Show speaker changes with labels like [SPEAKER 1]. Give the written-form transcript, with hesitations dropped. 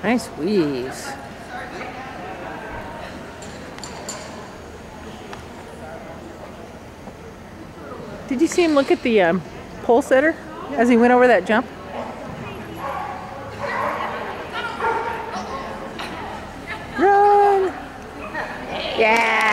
[SPEAKER 1] Nice weaves. Did you see him look at the pole setter as he went over that jump? Run! Yeah!